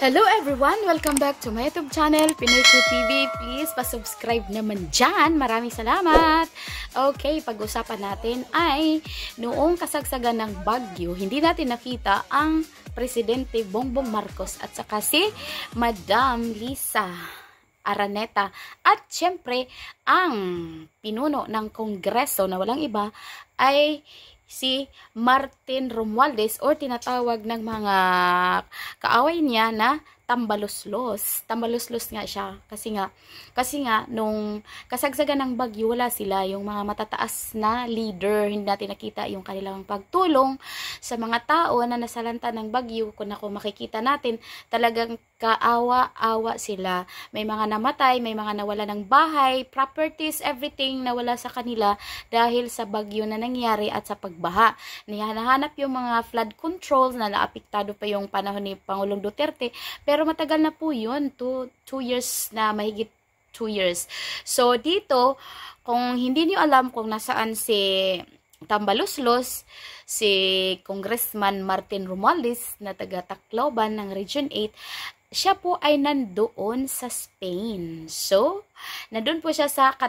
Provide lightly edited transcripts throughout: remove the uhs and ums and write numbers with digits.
Hello everyone! Welcome back to my YouTube channel, Pinoy Ko TV. Please, pa-subscribe naman dyan. Maraming salamat! Okay, pag-usapan natin ay noong kasagsagan ng Bagyo, hindi natin nakita ang Presidente Bongbong Marcos at saka si Madam Lisa Araneta. At syempre, ang pinuno ng Kongreso na walang iba ay si Martin Romualdez or tinatawag ng mga kaaway niya na tambaluslos. Tambaluslos nga siya kasi nga nung kasagsagan ng Bagyo wala sila, yung mga matataas na leader, hindi natin nakita yung kanilang pagtulong sa mga tao na nasalanta ng Bagyo. Kung ako makikita natin, talagang kaawa-awa sila. May mga namatay, may mga nawala ng bahay, properties, everything nawala sa kanila dahil sa bagyo na nangyari at sa pagbaha. Hinahanap yung mga flood controls na naapektado pa yung panahon ni Pangulong Duterte, pero matagal na po yun, 2 years na, mahigit 2 years. So dito, kung hindi niyo alam kung nasaan si Tambaluslos, si Congressman Martin Romualdez na taga Tacloban ng Region 8, siya po ay nandoon sa Spain. So, nandoon po siya sa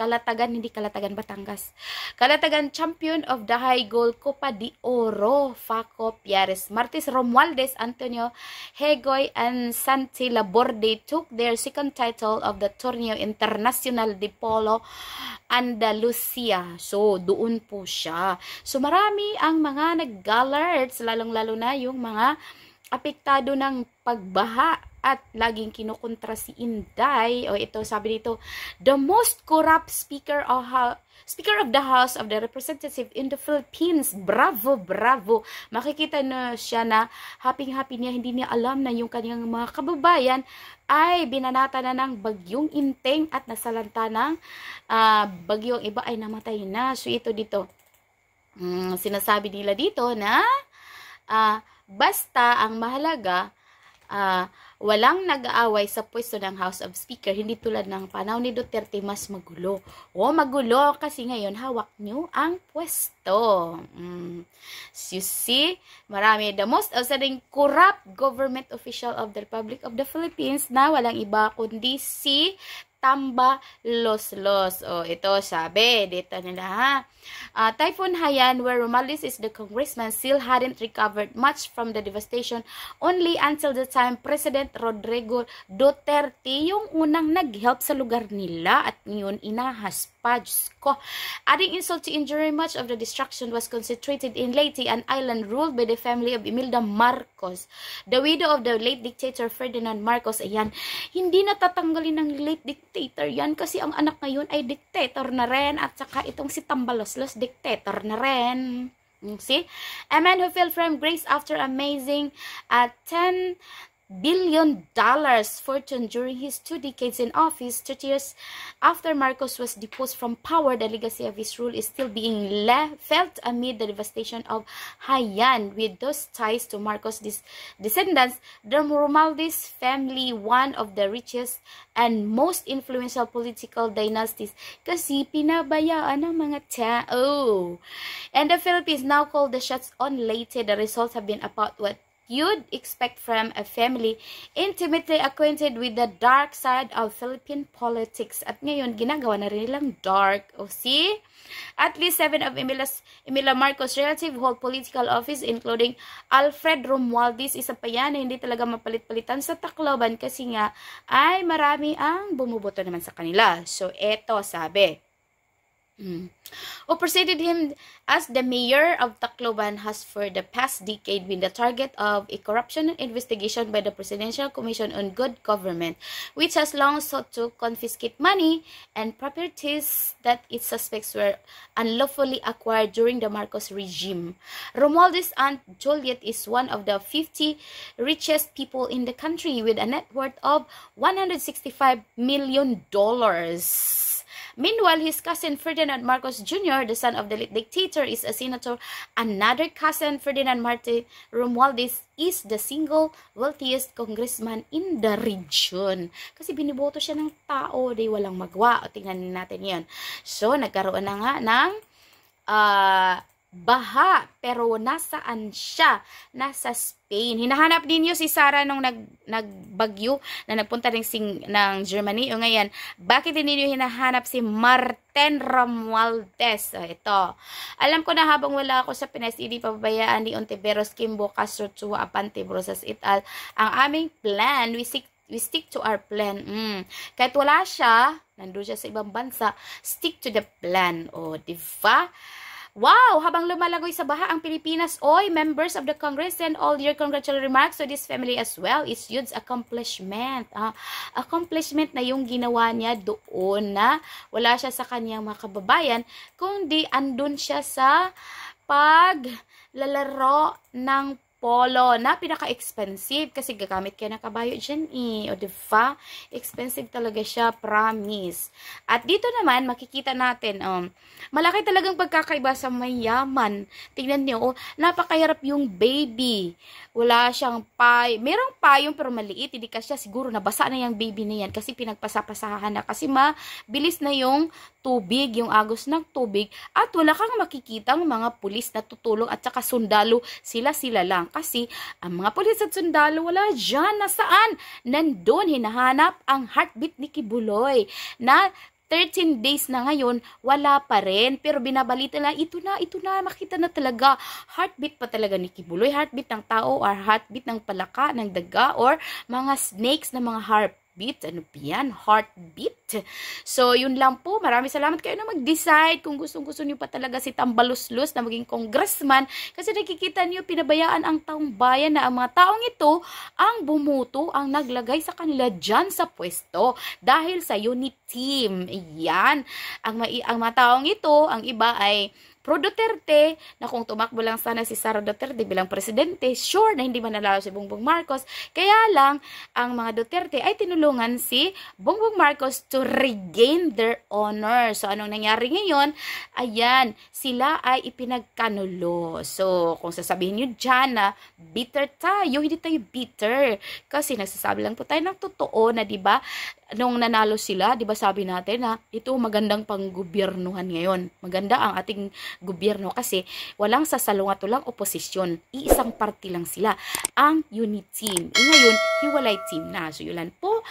Kalatagan champion of the High Goal Copa de Oro, Faco Piares Martis Romualdez, Antonio Hegoy, and Santi Laborde took their second title of the Torneo Internacional de Polo Andalusia. So, doon po siya. So, marami ang mga nag-alerts, lalong-lalo na yung mga apektado ng pagbaha at laging kinukontra si Inday. O ito, sabi dito, the most corrupt Speaker of the House of the Representative in the Philippines. Bravo, bravo. Makikita na siya na happy-happy niya. Hindi niya alam na yung kanyang mga kababayan ay binanata na ng bagyong Inteng at nasalanta ng bagyong iba ay namatay na. So ito dito, sinasabi nila dito na basta ang mahalaga, walang nag-aaway sa pwesto ng House of Speaker, hindi tulad ng panahon ni Duterte, mas magulo. Magulo kasi ngayon hawak nyo ang pwesto. You see, marami. The most outstanding corrupt government official of the Republic of the Philippines na walang iba kundi si Tambaluslos. Ito sabi dito nila ha. Typhoon Haiyan, where Romualdez is the congressman, still hadn't recovered much from the devastation only until the time President Rodrigo Duterte yung unang nag-help sa lugar nila at ngayon inahas pa. Diyos ko. Adding insult to injury, much of the destruction was concentrated in Leyte, an island ruled by the family of Imelda Marcos, the widow of the late dictator Ferdinand Marcos. Ayan, hindi natatanggalin ng late dictator yan kasi ang anak ngayon ay dictator na rin at saka itong si Tambaluslos dictator na rin. See? A man who fell from grace after amazing $10 billion fortune during his 2 decades in office. 30 years after Marcos was deposed from power, the legacy of his rule is still being felt amid the devastation of Haiyan. With those ties to Marcos' descendants, the Romualdez family, one of the richest and most influential political dynasties, kasi pinabayaan ng mga tao. And the Philippines now call the shots on Leyte. The results have been about what you'd expect from a family intimately acquainted with the dark side of Philippine politics. At ngayon, ginagawa na rin nilang dark. See? At least 7 of Imelda Marcos' relatives hold political office, including Alfred Romualdez. Isa pa yan, hindi talaga mapalit-palitan sa Tacloban kasi nga ay marami ang bumuboto naman sa kanila. So, eto sabi. Who preceded him as the mayor of Tacloban has for the past decade been the target of a corruption investigation by the Presidential Commission on Good Government, which has long sought to confiscate money and properties that its suspects were unlawfully acquired during the Marcos regime. Romualdez's aunt Juliet is one of the 50 richest people in the country with a net worth of $165 million. Meanwhile, his cousin Ferdinand Marcos Jr., the son of the late dictator, is a senator. Another cousin, Ferdinand Martin Romualdez, is the single wealthiest congressman in the region. Kasi biniboto siya ng tao, di walang magwa. O tingnan natin yan. So, nagkaroon na nga ng baha. Pero nasaan siya? Nasa Spain. Hinahanap ninyo si Sarah nung nagbagyo na nagpunta ng Germany. O ngayon, bakit ninyo hinahanap si Martin Romualdez? So, ito. Alam ko na habang wala ako sa Pinas, hindi pababayaan ni Ontiveros, Kimbo, Castro, Chua, Apante, Brosas, et al. Ang aming plan, we stick to our plan. Kahit wala siya, nandun siya sa ibang bansa, stick to the plan. O, diba? Wow! Habang lumalagoy sa baha ang Pilipinas, oy, members of the Congress, send all your congratulatory remarks to this family as well. It's huge accomplishment. Accomplishment na yung ginawa niya doon na wala siya sa kanyang mga kababayan, kundi andun siya sa paglalaro ng polo na pinaka-expensive kasi gagamit kayo ng kabayo dyan O, diba? Expensive talaga siya, promise. At dito naman, makikita natin, malaki talagang pagkakaiba sa mayaman. Tingnan nyo, napakahirap yung baby. Wala siyang merong payong pero maliit, hindi kasi siguro nabasa na yung baby na yan kasi pinagpasapasahan na kasi mabilis na yung tubig, yung agos ng tubig at wala kang makikitang mga pulis na tutulong at saka sundalo, sila lang. Kasi ang mga pulis at sundalo wala dyan. Nasaan? Nandun, hinahanap ang heartbeat ni Kibuloy na 13 days na ngayon, wala pa rin. Pero binabalita na, ito na, makita na talaga. Heartbeat pa talaga ni Kibuloy. Heartbeat ng tao or heartbeat ng palaka, ng daga, or mga snakes na mga heartbeat. Ano yan? Heartbeat. So, yun lang po. Maraming salamat kayo na mag-decide kung gusto nyo pa talaga si Tambaluslos na maging congressman. Kasi nakikita nyo, pinabayaan ang taong bayan na ang mga taong ito ang bumuto, ang naglagay sa kanila dyan sa pwesto. Dahil sa unit team. Yan. Ang mga taong ito, ang iba ay pro Duterte, na kung tumakbo lang sana si Sara Duterte bilang presidente, sure na hindi manalalo si Bongbong Marcos. Kaya lang, ang mga Duterte ay tinulungan si Bongbong Marcos to regain their honor. So, anong nangyari ngayon? Ayan, sila ay ipinagkanulo. So, kung sasabihin nyo dyan na bitter tayo, hindi tayo bitter. Kasi nagsasabi lang po tayo ng totoo na, diba, nung nanalo sila, diba sabi natin na ito magandang panggobyernuhan ngayon. Maganda ang ating gobyerno kasi walang sasalungat, walang oposisyon. Iisang party lang sila. Ang unit team. Ngayon, hiwalay team na. So, yun po.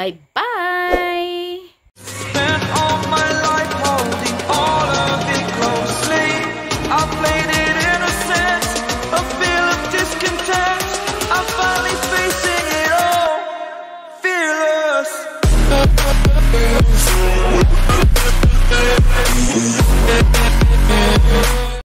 Bye-bye! Spent all my life holding all of it closely. I played it innocent, a feel of discontent. I'm finally facing it all, fearless.